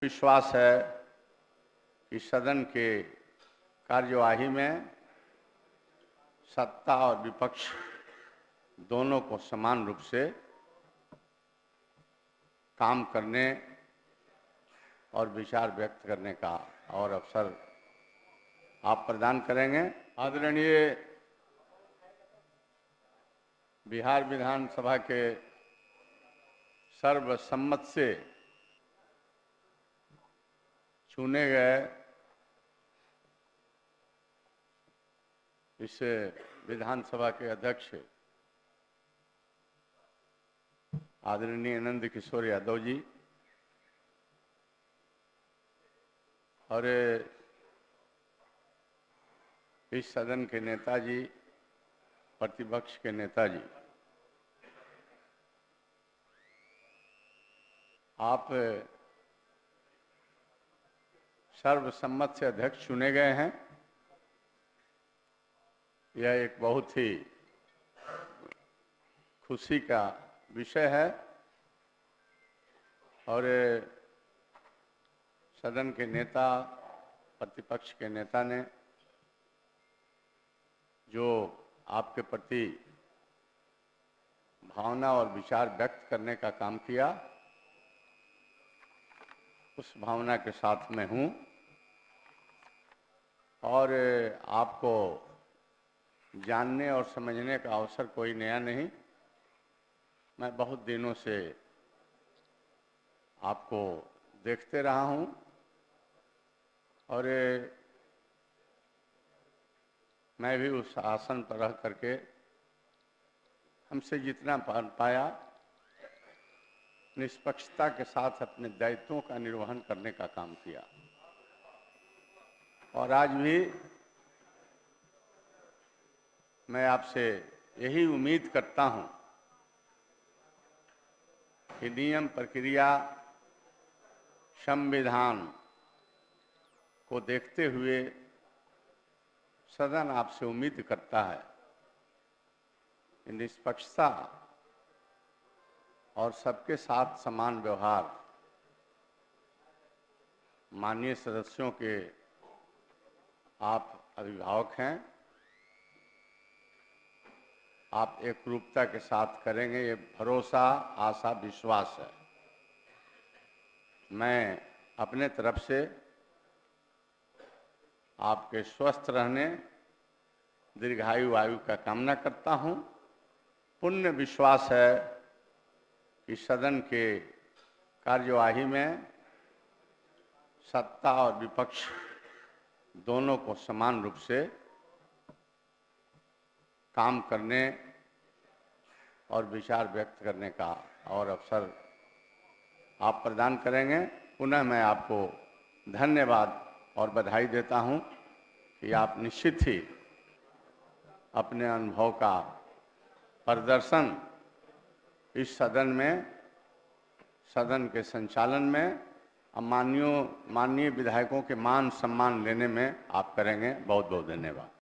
विश्वास है कि सदन के कार्यवाही में सत्ता और विपक्ष दोनों को समान रूप से काम करने और विचार व्यक्त करने का और अवसर आप प्रदान करेंगे। आदरणीय बिहार विधानसभा के सर्वसम्मत से चुने गए इस विधानसभा के अध्यक्ष आदरणीय नंद किशोर यादव जी और इस सदन के नेताजी, प्रतिपक्ष के नेताजी, आप सर्वसम्मत से अध्यक्ष चुने गए हैं। यह एक बहुत ही खुशी का विषय है और सदन के नेता, प्रतिपक्ष के नेता ने जो आपके प्रति भावना और विचार व्यक्त करने का काम किया, उस भावना के साथ मैं हूँ और आपको जानने और समझने का अवसर कोई नया नहीं। मैं बहुत दिनों से आपको देखते रहा हूँ और मैं भी उस आसन पर रह करके हमसे जितना पाया निष्पक्षता के साथ अपने दायित्वों का निर्वहन करने का काम किया और आज भी मैं आपसे यही उम्मीद करता हूं कि नियम, प्रक्रिया, संविधान को देखते हुए सदन आपसे उम्मीद करता है कि निष्पक्षता और सबके साथ समान व्यवहार माननीय सदस्यों के आप अभिभावक हैं, आप एकरूपता के साथ करेंगे, ये भरोसा, आशा, विश्वास है। मैं अपने तरफ से आपके स्वस्थ रहने, दीर्घायु आयु का कामना करता हूं। पूर्ण विश्वास है कि सदन के कार्यवाही में सत्ता और विपक्ष दोनों को समान रूप से काम करने और विचार व्यक्त करने का और अवसर आप प्रदान करेंगे। पुनः मैं आपको धन्यवाद और बधाई देता हूं कि आप निश्चित ही अपने अनुभव का प्रदर्शन इस सदन में, सदन के संचालन में माननीय विधायकों के मान सम्मान लेने में आप करेंगे। बहुत बहुत धन्यवाद।